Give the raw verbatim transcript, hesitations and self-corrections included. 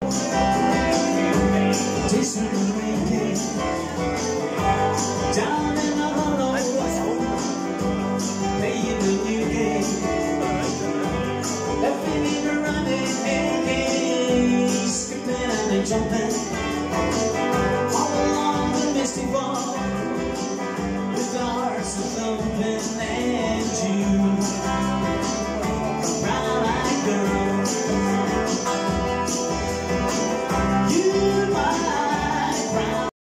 Jason and Ray came down in the hollow, playing the new game. Left me running, skipping and jumping all along the misty wall, with our hearts thumping.